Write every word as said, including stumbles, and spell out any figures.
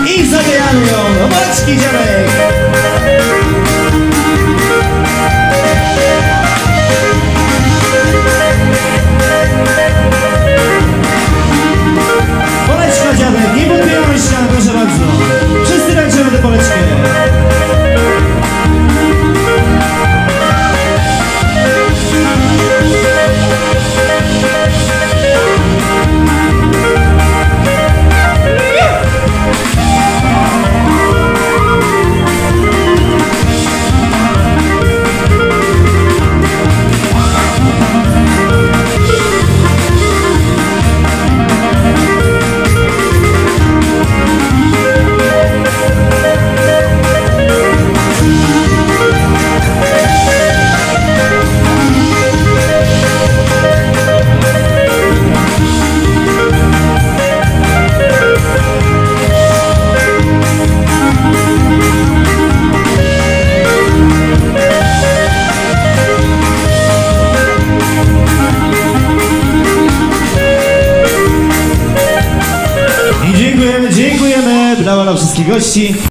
I zabijamy ją, Poleczki dziadek. Poleczka dziadek, nie podbijamy ścian, proszę bardzo. Wszyscy tańczymy tę Poleczkę. Dziękujemy, dziękujemy. Brawa dla wszystkich gości.